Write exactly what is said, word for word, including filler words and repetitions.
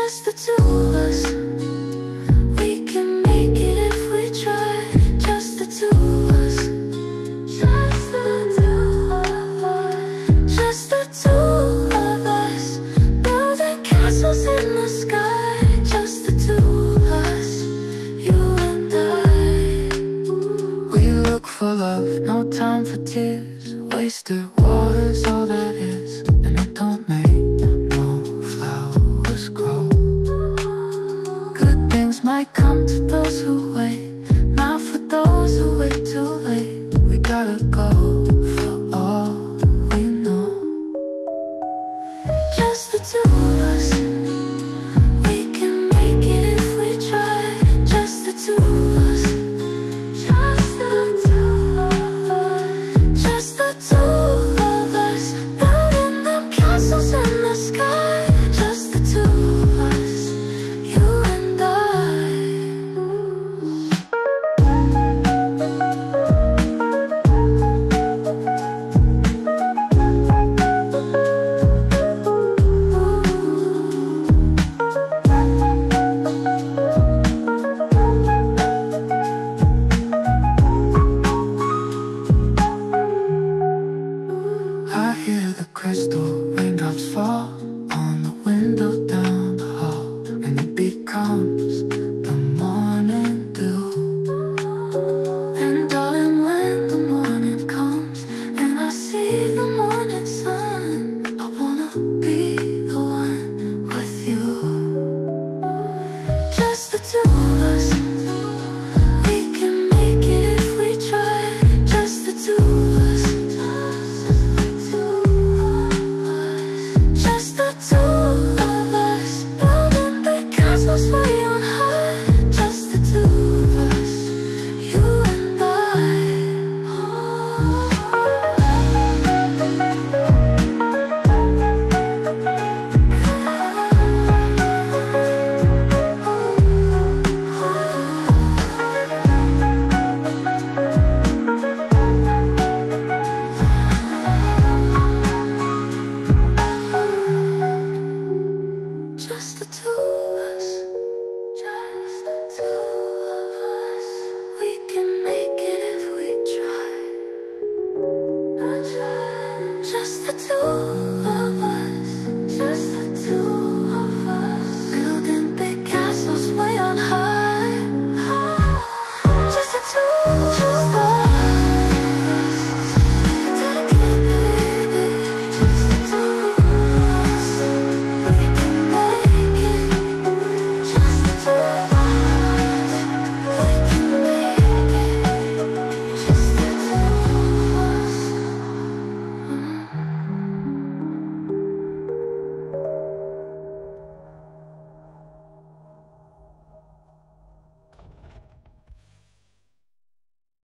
Just the two of us. We can make it if we try. Just the two of us. Just the two of us. Just the two of us. Building castles in the sky. Just the two of us. You and I. We look for love, no time for tears. Wasted water's all that is, and it don't make no flowers grow. Good things might come to those who wait, not for those who wait too late. We gotta go for all we know. Just the two of us. We can make it if we try. Just the two of us. Just the two of us. Just the two of us. Building them castles in the sky. Just the two of us. You and I. I hear the crystal raindrops fall on the window down the hall, and it becomes the morning dew. And darling, when the morning comes and I see the morning sun, I wanna be the one with you. Just the two of us. We can make it if we try. Just the two of us. Just the two of us. Building big castles way on high. Just the two of us. You and I. Just the two of us. Just the two of us. We can make it if we try. Just the two of us.